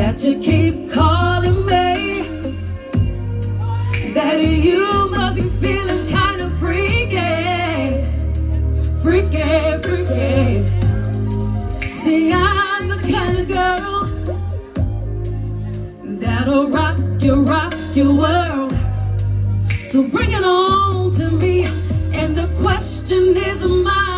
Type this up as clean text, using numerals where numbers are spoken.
that you keep calling me, that you must be feeling kind of freaky, freaky, freaky. See, I'm the kind of girl that'll rock your world. So bring it on to me, and the question is mine.